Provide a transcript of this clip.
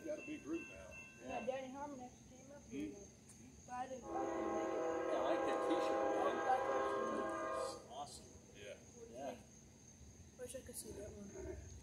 they got a big group now. Yeah, Danny Harmon actually came up here. But I didn't make it. Yeah, I like that t-shirt, man. Like that. It's awesome. Yeah. Wish I could see that one.